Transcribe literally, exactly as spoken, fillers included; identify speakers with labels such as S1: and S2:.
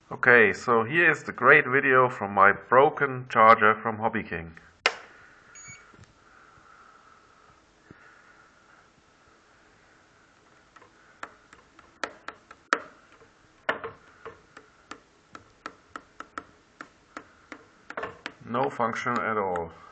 S1: Okay, so here is the great video from my broken charger from hobbyking. No function at all.